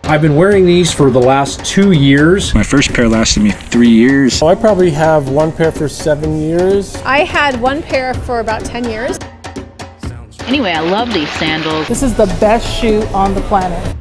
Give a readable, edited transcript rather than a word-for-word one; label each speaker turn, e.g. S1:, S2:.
S1: I've been wearing these for the last 2 years.
S2: My first pair lasted me 3 years.
S3: So I probably have one pair for 7 years.
S4: I had one pair for about 10 years.
S5: Anyway, I love these sandals.
S6: This is the best shoe on the planet.